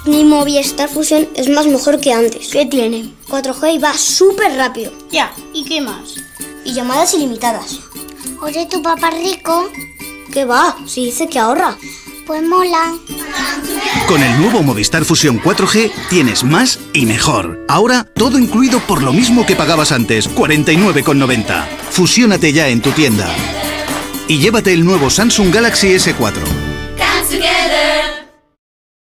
Mi Movistar Fusión es más mejor que antes. ¿Qué tiene? 4G y va súper rápido. Ya, ¿y qué más? Y llamadas ilimitadas. Oye, ¿tu papá es rico? ¿Qué va? Si dice que ahorra. Pues mola. Con el nuevo Movistar Fusión 4G tienes más y mejor. Ahora todo incluido por lo mismo que pagabas antes, 49,90. Fusiónate ya en tu tienda. Y llévate el nuevo Samsung Galaxy S4.